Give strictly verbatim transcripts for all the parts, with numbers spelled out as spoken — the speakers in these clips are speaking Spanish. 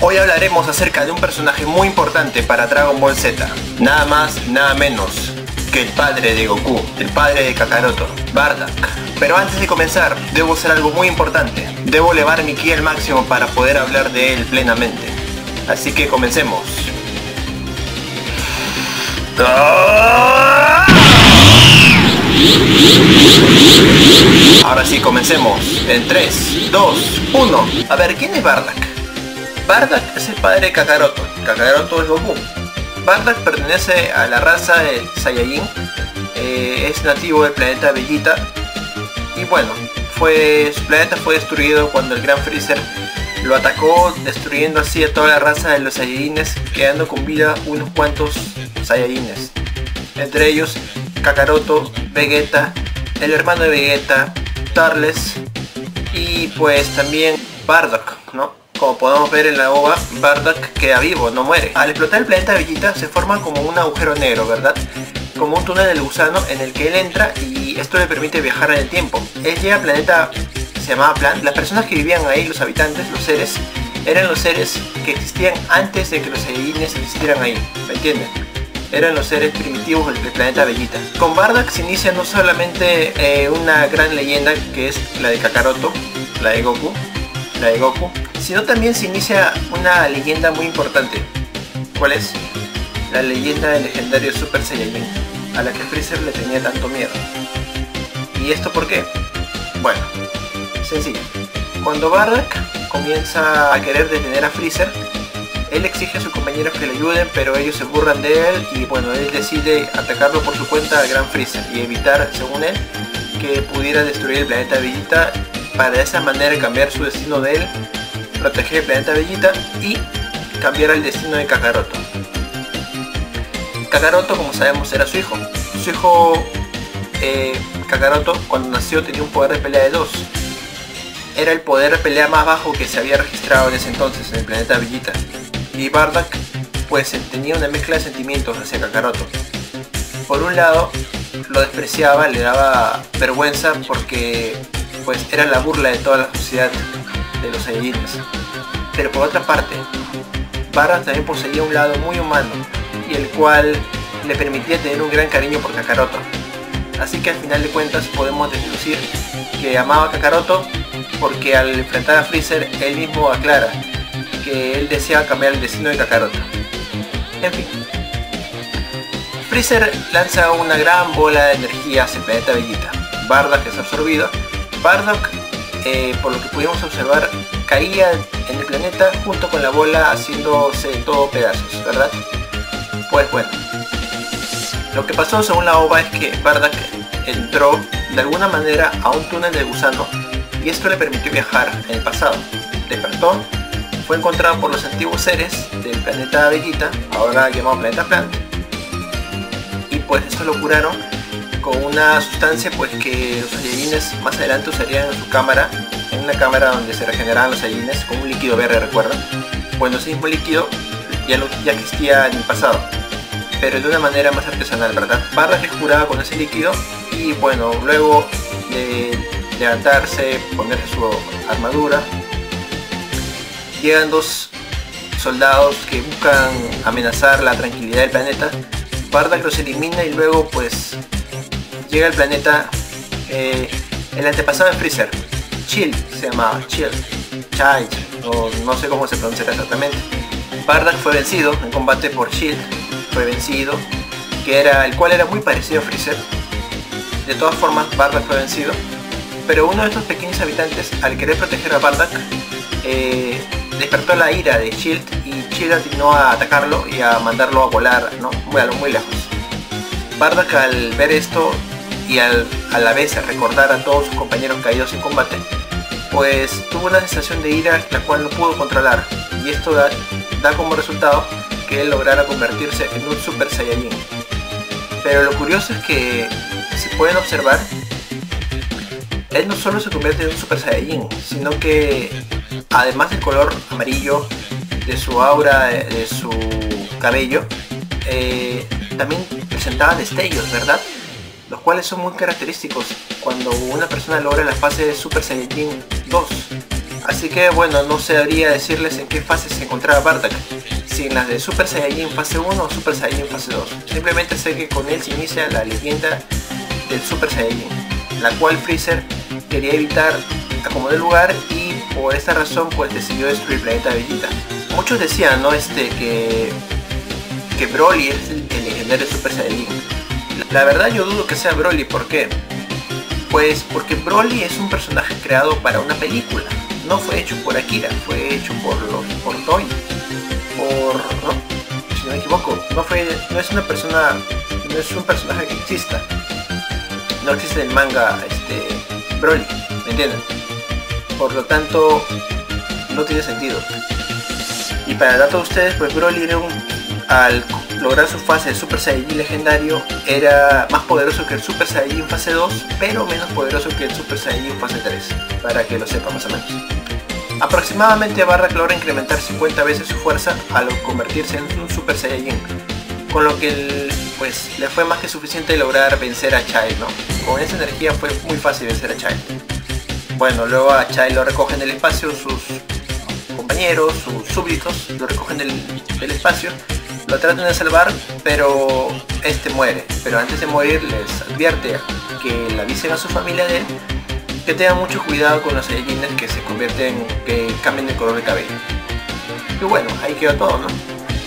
Hoy hablaremos acerca de un personaje muy importante para Dragon Ball Z. Nada más, nada menos que el padre de Goku, el padre de Kakaroto, Bardock. Pero antes de comenzar, debo hacer algo muy importante. Debo elevar mi ki al máximo para poder hablar de él plenamente. Así que comencemos. Ahora sí, comencemos. En tres, dos, uno. A ver, ¿quién es Bardock? Bardock es el padre de Kakaroto. Kakaroto es Goku. Bardock pertenece a la raza de Saiyajin. Eh, es nativo del planeta Vegeta. Y bueno, fue, su planeta fue destruido cuando el Gran Freezer lo atacó, destruyendo así a toda la raza de los Saiyajines, quedando con vida unos cuantos Saiyajines. Entre ellos Kakaroto, Vegeta, el hermano de Vegeta, Turles y pues también Bardock, ¿no? Como podemos ver en la ova, Bardock queda vivo, no muere. Al explotar el planeta Vegeta se forma como un agujero negro, ¿verdad? Como un túnel del gusano en el que él entra y esto le permite viajar en el tiempo. Él llega al planeta, se llamaba Plan. Las personas que vivían ahí, los habitantes, los seres, eran los seres que existían antes de que los Saiyajines existieran ahí, ¿me entienden? Eran los seres primitivos del planeta Vegeta. Con Bardock se inicia no solamente eh, una gran leyenda que es la de Kakaroto, la de Goku, la de Goku, sino también se inicia una leyenda muy importante. ¿Cuál es? La leyenda del legendario Super Saiyajin, a la que Freezer le tenía tanto miedo. ¿Y esto por qué? Bueno, sencillo. Cuando Bardock comienza a querer detener a Freezer, él exige a sus compañeros que le ayuden, pero ellos se burlan de él y bueno, él decide atacarlo por su cuenta al Gran Freezer y evitar, según él, que pudiera destruir el planeta Vegeta, para de esa manera cambiar su destino de él, proteger el planeta Vegeta y cambiar el destino de Kakaroto. Kakaroto, como sabemos, era su hijo. Su hijo eh, Kakaroto, cuando nació, tenía un poder de pelea de dos. Era el poder de pelea más bajo que se había registrado en ese entonces en el planeta Vegeta. Y Bardock pues tenía una mezcla de sentimientos hacia Kakaroto. Por un lado lo despreciaba, le daba vergüenza porque pues era la burla de toda la sociedad de los Saiyajines. Pero por otra parte, Bardock también poseía un lado muy humano y el cual le permitía tener un gran cariño por Kakaroto. Así que al final de cuentas podemos deducir que amaba a Kakaroto porque al enfrentar a Freezer él mismo aclara que él deseaba cambiar el destino de Kakaroto. En fin, Freezer lanza una gran bola de energía hacia el planeta Vegeta. Bardock es absorbido. Bardock, eh, por lo que pudimos observar, caía en el planeta junto con la bola, haciéndose todo pedazos, ¿verdad? Pues bueno, lo que pasó según la ova es que Bardock entró de alguna manera a un túnel de gusano y esto le permitió viajar en el pasado. Despertó, fue encontrado por los antiguos seres del planeta Vegeta, ahora llamado planeta Plant, y pues esto lo curaron con una sustancia pues que los Saiyajines más adelante usarían en su cámara, en una cámara donde se regeneraban los Saiyajines con un líquido verde, ¿recuerdan? Bueno, ese mismo líquido ya, lo, ya existía en el pasado, pero de una manera más artesanal, ¿verdad? Bardock es curado con ese líquido y bueno, luego de levantarse, ponerse su armadura, llegan dos soldados que buscan amenazar la tranquilidad del planeta. Bardock los elimina y luego pues llega al planeta eh, el antepasado de Freezer, Chill se llamaba, Chill, Child, o no sé cómo se pronunciará exactamente. Bardock fue vencido en combate por Chill, fue vencido, que era, el cual era muy parecido a Freezer. De todas formas Bardock fue vencido, pero uno de estos pequeños habitantes, al querer proteger a Bardock, eh, despertó la ira de Shield y Shield atinó a atacarlo y a mandarlo a volar, ¿no? muy, muy lejos. Bardock, al ver esto y al, a la vez a recordar a todos sus compañeros caídos en combate, pues tuvo una sensación de ira la cual no pudo controlar, y esto da, da como resultado que él lograra convertirse en un Super Saiyajin. Pero lo curioso es que, si pueden observar, él no solo se convierte en un Super Saiyajin, sino que además del color amarillo de su aura, de, de su cabello, eh, también presentaba destellos, ¿verdad? Los cuales son muy característicos cuando una persona logra la fase de Super Saiyajin dos. Así que bueno, no sabría decirles en qué fase se encontraba Bardock, si en las de Super Saiyajin fase uno o Super Saiyajin fase dos. Simplemente sé que con él se inicia la leyenda del Super Saiyajin, la cual Freezer quería evitar acomodar lugar y por esta razón pues decidió destruir el planeta Vegeta. Muchos decían, ¿no? Este que que Broly es el, el legendario Super Saiyajin. La verdad yo dudo que sea Broly. ¿Por qué? Pues porque Broly es un personaje creado para una película. No fue hecho por Akira, fue hecho por los por Toei. Por no, si no me equivoco, no fue, no es una persona, no es un personaje que exista. No existe en el manga este Broly, ¿me entienden? Por lo tanto, no tiene sentido. Y para el dato de ustedes, pues Broly era un, al lograr su fase de Super Saiyajin legendario, era más poderoso que el Super Saiyajin fase dos, pero menos poderoso que el Super Saiyajin fase tres, para que lo sepan más o menos. Aproximadamente Bardock logra incrementar cincuenta veces su fuerza al convertirse en un Super Saiyajin, con lo que el, pues, le fue más que suficiente lograr vencer a Child, ¿no? Con esa energía fue muy fácil vencer a Child. Bueno, luego a Child lo recogen del espacio sus compañeros, sus súbditos, lo recogen del, del espacio, lo tratan de salvar, pero este muere. Pero antes de morir les advierte que le avisen a su familia de él que tengan mucho cuidado con los Saiyajines que se convierten, que cambian de color de cabello. Y bueno, ahí quedó todo, ¿no?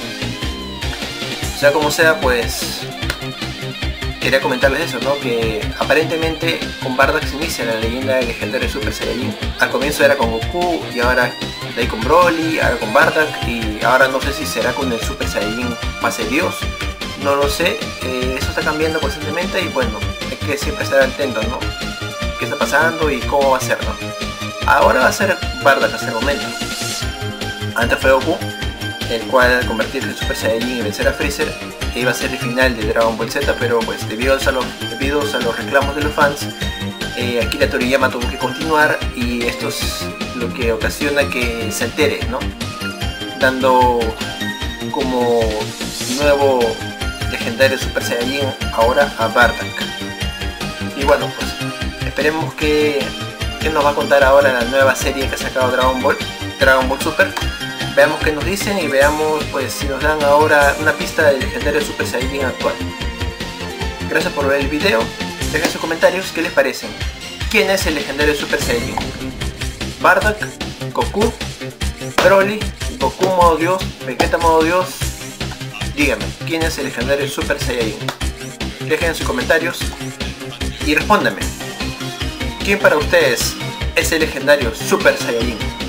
Sea como sea, pues quería comentarles eso, ¿no? Que aparentemente con Bardock se inicia la leyenda del legendario Super Saiyajin. Al comienzo era con Goku y ahora de ahí con Broly, ahora con Bardock y ahora no sé si será con el Super Saiyajin fase Dios. No lo sé, eh, eso está cambiando constantemente y bueno, hay que siempre estar atento, ¿no? Qué está pasando y cómo va a ser, ¿no? Ahora va a ser Bardock hasta el momento. Antes fue Goku, el cual al convertirse en Super Saiyajin y vencer a Freezer iba a ser el final de Dragon Ball Z, pero pues debido a los, debido a los reclamos de los fans, eh, Akira Toriyama tuvo que continuar y esto es lo que ocasiona que se altere, ¿no? Dando como nuevo legendario Super Saiyajin ahora a Bardock. Y bueno, pues esperemos que, que nos va a contar ahora la nueva serie que ha sacado Dragon Ball, Dragon Ball Super. Veamos qué nos dicen y veamos pues si nos dan ahora una pista del legendario Super Saiyajin actual. Gracias por ver el video, dejen sus comentarios qué les parecen. ¿Quién es el legendario Super Saiyajin? Bardock, Goku, Broly, Goku modo Dios, Vegeta modo Dios. Díganme, ¿quién es el legendario Super Saiyajin? Dejen sus comentarios y respóndanme. ¿Quién para ustedes es el legendario Super Saiyajin?